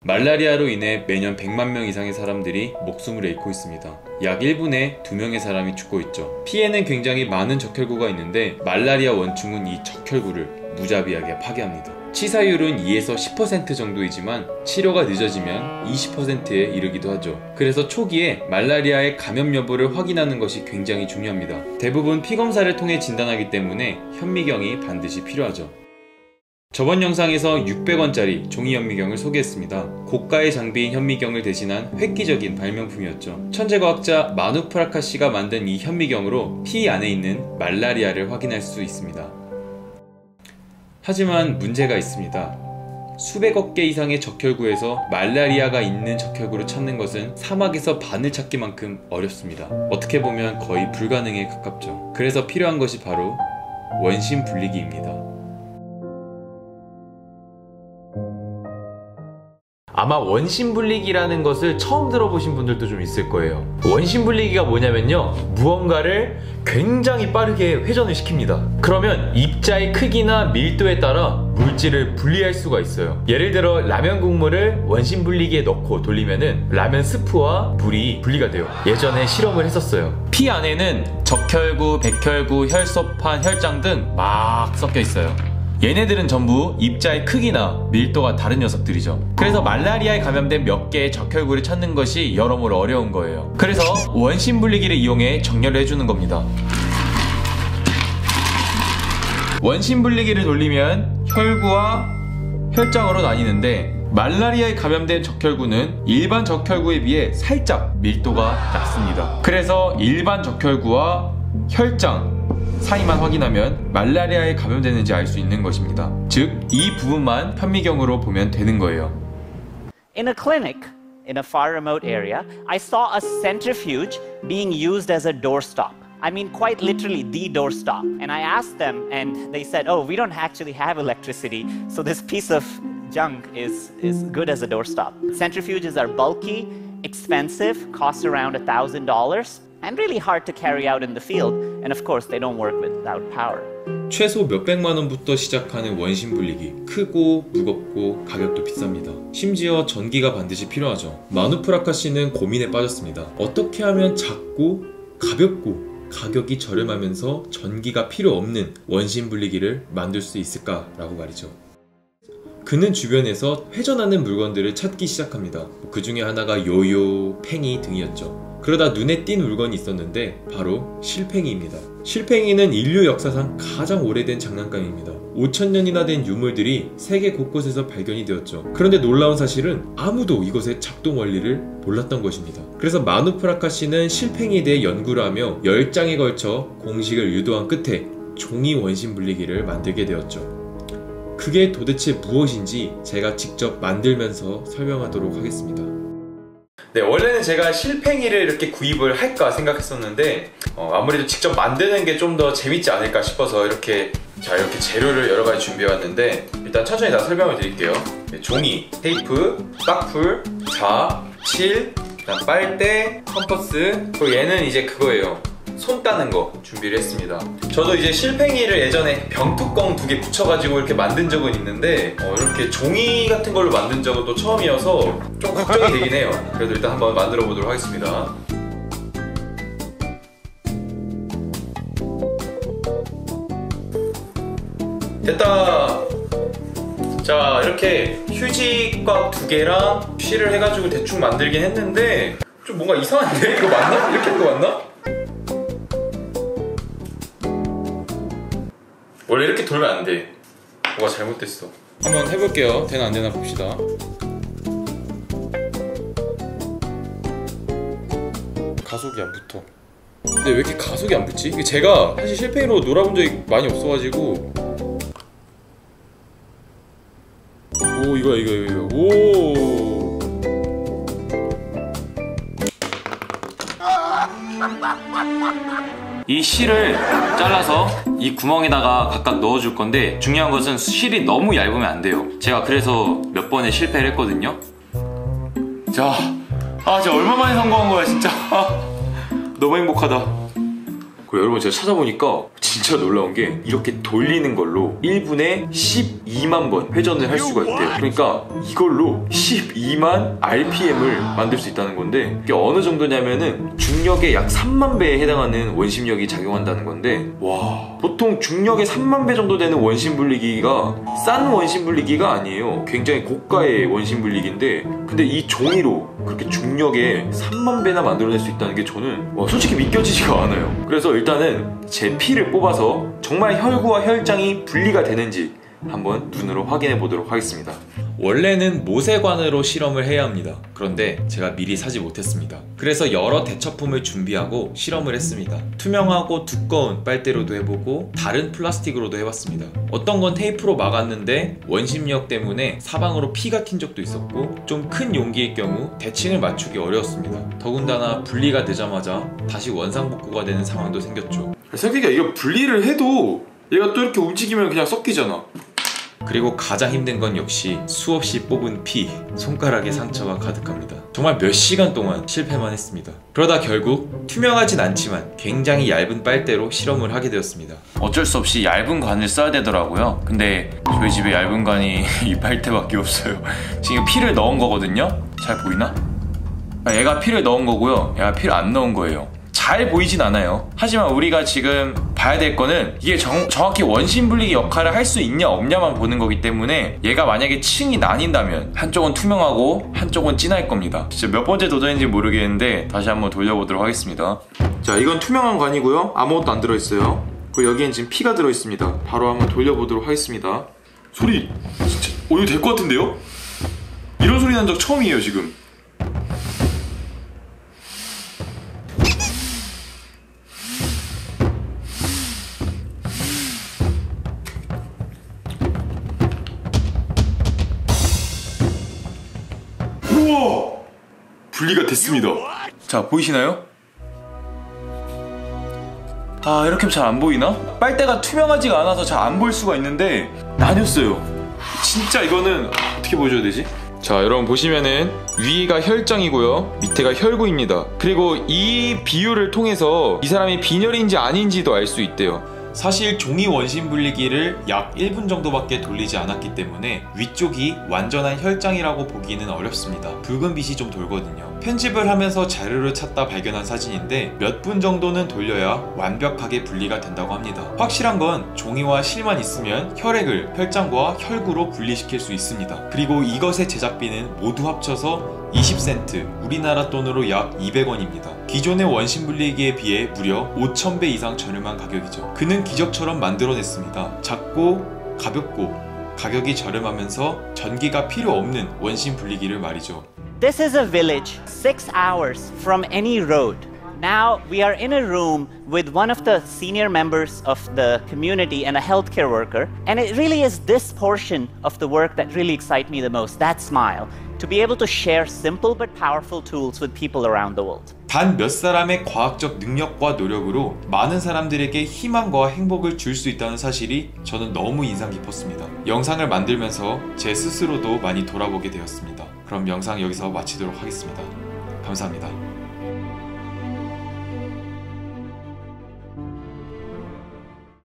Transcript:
말라리아로 인해 매년 100만 명 이상의 사람들이 목숨을 잃고 있습니다. 약 1분에 2명의 사람이 죽고 있죠. 피에는 굉장히 많은 적혈구가 있는데 말라리아 원충은 이 적혈구를 무자비하게 파괴합니다. 치사율은 2에서 10% 정도이지만 치료가 늦어지면 20%에 이르기도 하죠. 그래서 초기에 말라리아의 감염 여부를 확인하는 것이 굉장히 중요합니다. 대부분 피검사를 통해 진단하기 때문에 현미경이 반드시 필요하죠. 저번 영상에서 600원짜리 종이 현미경을 소개했습니다. 고가의 장비인 현미경을 대신한 획기적인 발명품이었죠. 천재과학자 마누프라카시가 만든 이 현미경으로 피 안에 있는 말라리아를 확인할 수 있습니다. 하지만 문제가 있습니다. 수백억 개 이상의 적혈구에서 말라리아가 있는 적혈구를 찾는 것은 사막에서 바늘 찾기만큼 어렵습니다. 어떻게 보면 거의 불가능에 가깝죠. 그래서 필요한 것이 바로 원심 분리기입니다. 아마 원심분리기라는 것을 처음 들어보신 분들도 좀 있을 거예요. 원심분리기가 뭐냐면요, 무언가를 굉장히 빠르게 회전을 시킵니다. 그러면 입자의 크기나 밀도에 따라 물질을 분리할 수가 있어요. 예를 들어 라면 국물을 원심분리기에 넣고 돌리면은 라면 스프와 물이 분리가 돼요. 예전에 실험을 했었어요. 피 안에는 적혈구, 백혈구, 혈소판, 혈장 등 막 섞여 있어요. 얘네들은 전부 입자의 크기나 밀도가 다른 녀석들이죠. 그래서 말라리아에 감염된 몇 개의 적혈구를 찾는 것이 여러모로 어려운 거예요. 그래서 원심분리기를 이용해 정렬을 해주는 겁니다. 원심분리기를 돌리면 혈구와 혈장으로 나뉘는데 말라리아에 감염된 적혈구는 일반 적혈구에 비해 살짝 밀도가 낮습니다. 그래서 일반 적혈구와 혈장 사이만 확인하면 말라리아에 감염되는지 알 수 있는 것입니다. 즉, 이 부분만 현미경으로 보면 되는 거예요. In a clinic in a far remote area, I saw a centrifuge being used as a doorstop. I mean, quite literally the doorstop. And I asked them, and they said, "Oh, we don't actually have electricity, so this piece of junk is good as a doorstop." Centrifuges are bulky, expensive, cost around $1,000. And really hard to carry out in the field, and of course they don't work without power. 최소 몇백만 원부터 시작하는 원심 분리기. 크고 무겁고 가격도 비쌉니다. 심지어 전기가 반드시 필요하죠. 마누프라카 씨는 고민에 빠졌습니다. 어떻게 하면 작고 가볍고 가격이 저렴하면서 전기가 필요 없는 원심 분리기를 만들 수 있을까라고 말이죠. 그는 주변에서 회전하는 물건들을 찾기 시작합니다. 그 중에 하나가 요요, 팽이 등이었죠. 그러다 눈에 띈 물건이 있었는데 바로 실팽이입니다. 실팽이는 인류 역사상 가장 오래된 장난감입니다. 5,000년이나 된 유물들이 세계 곳곳에서 발견이 되었죠. 그런데 놀라운 사실은 아무도 이것의 작동 원리를 몰랐던 것입니다. 그래서 마누프라카 씨는 실팽이에 대해 연구를 하며 10장에 걸쳐 공식을 유도한 끝에 종이 원심 분리기를 만들게 되었죠. 그게 도대체 무엇인지 제가 직접 만들면서 설명하도록 하겠습니다. 네, 원래는 제가 실팽이를 이렇게 구입을 할까 생각했었는데 아무래도 직접 만드는 게 좀 더 재밌지 않을까 싶어서 이렇게 재료를 여러 가지 준비해 왔는데, 일단 천천히 다 설명을 드릴게요. 네, 종이, 테이프, 빡풀, 자, 칠, 빨대, 컴퍼스, 그리고 얘는 이제 그거예요. 손 따는 거 준비를 했습니다. 저도 이제 실팽이를 예전에 병뚜껑 2개 붙여가지고 이렇게 만든 적은 있는데 이렇게 종이 같은 걸로 만든 적은 또 처음이어서 좀 걱정이 되긴 해요. 그래도 일단 한번 만들어 보도록 하겠습니다. 됐다! 자, 이렇게 휴지꽉 2개랑 실을 해가지고 대충 만들긴 했는데 좀 뭔가 이상한데? 이거 맞나? 이렇게 하는 거 맞나? 원래 이렇게 돌면 안 돼. 뭐가 잘못됐어. 한번 해볼게요. 되나 안 되나 봅시다. 가속이 안 붙어. 근데 왜 이렇게 가속이 안 붙지? 이게 제가 사실 실팽이로 놀아본 적이 많이 없어가지고. 오, 이거. 오. 이 실을 잘라서 이 구멍에다가 각각 넣어줄 건데, 중요한 것은 실이 너무 얇으면 안 돼요. 제가 그래서 몇 번의 실패를 했거든요. 진짜 얼마 만에 성공한 거야 진짜. 너무 행복하다. 그리고 여러분 제가 찾아보니까 진짜 놀라운 게 이렇게 돌리는 걸로 1분에 12만 번 회전을 할 수가 있대요. 그러니까 이걸로 12만 RPM을 만들 수 있다는 건데, 이게 어느 정도냐면은 중력의 약 3만 배에 해당하는 원심력이 작용한다는 건데, 와, 보통 중력의 3만 배 정도 되는 원심 분리기가 싼 원심 분리기가 아니에요. 굉장히 고가의 원심 분리기인데, 근데 이 종이로 그렇게 중력의 3만 배나 만들어낼 수 있다는 게 저는 솔직히 믿겨지지가 않아요. 그래서 일단은 제 피를 뽑아서 정말 혈구와 혈장이 분리가 되는지 한번 눈으로 확인해 보도록 하겠습니다. 원래는 모세관으로 실험을 해야 합니다. 그런데 제가 미리 사지 못했습니다. 그래서 여러 대처품을 준비하고 실험을 했습니다. 투명하고 두꺼운 빨대로도 해보고 다른 플라스틱으로도 해봤습니다. 어떤 건 테이프로 막았는데 원심력 때문에 사방으로 피가 튄 적도 있었고, 좀 큰 용기일 경우 대칭을 맞추기 어려웠습니다. 더군다나 분리가 되자마자 다시 원상복구가 되는 상황도 생겼죠. 생각해보니까 이거 분리를 해도 얘가 또 이렇게 움직이면 그냥 섞이잖아. 그리고 가장 힘든 건 역시 수없이 뽑은 피, 손가락에 상처가 가득합니다. 정말 몇 시간 동안 실패만 했습니다. 그러다 결국 투명하진 않지만 굉장히 얇은 빨대로 실험을 하게 되었습니다. 어쩔 수 없이 얇은 관을 써야 되더라고요. 근데 저희 집에 얇은 관이 이 빨대밖에 없어요. 지금 피를 넣은 거거든요. 잘 보이나? 얘가 피를 넣은 거고요, 얘가 피를 안 넣은 거예요. 잘 보이진 않아요. 하지만 우리가 지금 봐야 될 거는 이게 정확히 원심 분리기 역할을 할 수 있냐 없냐만 보는 거기 때문에, 얘가 만약에 층이 나뉜다면 한쪽은 투명하고 한쪽은 진할 겁니다. 진짜 몇 번째 도전인지 모르겠는데 다시 한번 돌려보도록 하겠습니다. 자, 이건 투명한 관이고요, 아무것도 안 들어있어요. 그리고 여기엔 지금 피가 들어있습니다. 바로 한번 돌려보도록 하겠습니다. 소리 진짜 이거 될 것 같은데요? 이런 소리 난 적 처음이에요 지금. 우와! 분리가 됐습니다. 자, 보이시나요? 이렇게 하면 잘 안 보이나? 빨대가 투명하지가 않아서 잘 안 보일 수가 있는데 나뉘었어요. 진짜 이거는 어떻게 보여줘야 되지? 자, 여러분 보시면은 위가 혈장이고요, 밑에가 혈구입니다. 그리고 이 비율을 통해서 이 사람이 빈혈인지 아닌지도 알 수 있대요. 사실 종이 원심 분리기를 약 1분 정도밖에 돌리지 않았기 때문에 위쪽이 완전한 혈장이라고 보기는 어렵습니다. 붉은 빛이 좀 돌거든요. 편집을 하면서 자료를 찾다 발견한 사진인데 몇 분 정도는 돌려야 완벽하게 분리가 된다고 합니다. 확실한 건 종이와 실만 있으면 혈액을 혈장과 혈구로 분리시킬 수 있습니다. 그리고 이것의 제작비는 모두 합쳐서 20센트, 우리나라 돈으로 약 200원입니다. 기존의 원심 분리기에 비해 무려 5,000배 이상 저렴한 가격이죠. 그는 기적처럼 만들어냈습니다. 작고 가볍고 가격이 저렴하면서 전기가 필요 없는 원심 분리기를 말이죠. This is a village 6 hours from any road. Now we are in a room with one of the senior members of the community and a healthcare worker, and it really is this portion of the work that really excites me the most, that smile. To be able to share simple but powerful tools with people around the world. 단 몇 사람의 과학적 능력과 노력으로 많은 사람들에게 희망과 행복을 줄 수 있다는 사실이 저는 너무 인상 깊었습니다. 영상을 만들면서 제 스스로도 많이 돌아보게 되었습니다. 그럼 영상 여기서 마치도록 하겠습니다. 감사합니다.